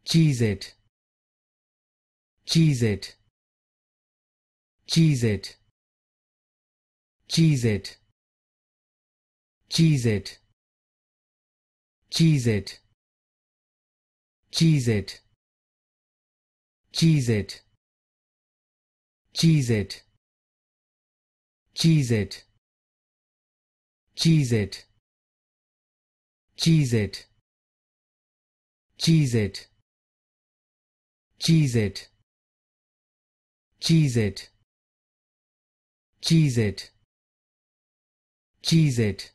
Cheez-It, Cheez-It, Cheez-It, Cheez-It, Cheez-It, Cheez-It, Cheez-It, Cheez-It, Cheez-It, Cheez-It, Cheez-It, Cheez-It, Cheez-It, Cheez-It, Cheez-It, Cheez-It, Cheez-It,